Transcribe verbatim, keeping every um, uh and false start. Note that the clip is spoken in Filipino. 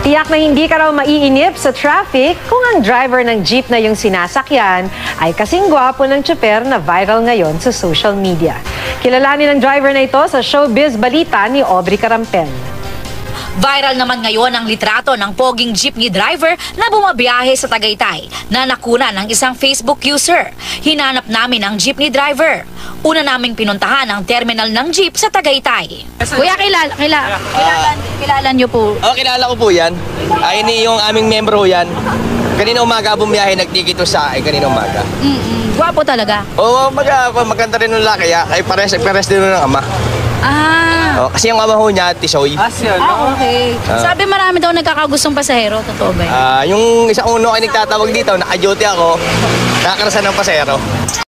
Tiyak na hindi ka raw maiinip sa traffic kung ang driver ng jeep na yung sinasakyan ay kasing gwapo ng tsuper na viral ngayon sa social media. Kilalanin ang driver na ito sa Showbiz Balita ni Aubrey Carampel. Viral naman ngayon ang litrato ng poging jeepney driver na bumabiyahe sa Tagaytay na nakuna ng isang Facebook user. Hinanap namin ang jeepney driver. Una naming pinuntahan ang terminal ng jeep sa Tagaytay. Kuya, kilala, kilala, kilala, kilala niyo po? Oh, kilala ko po yan. Ay, ini yung aming membro yan. Kanina umaga bumiyahe, nagtikito sa akin kanina umaga. Mm-mm. Gwapo talaga. Oo, oh, mag maganda rin ng laki, ah. Ay, pares, pares din ng ama. Ah. Oh, kasi yung ama ho niya, Tisoy. Ah, okay. Ah. Sabi marami daw nagkakagustong pasahero. Totoo ba yun? Ah, yung isang uno ay nagtatawag dito, naka-duty ako, nakakarasan ng pasahero.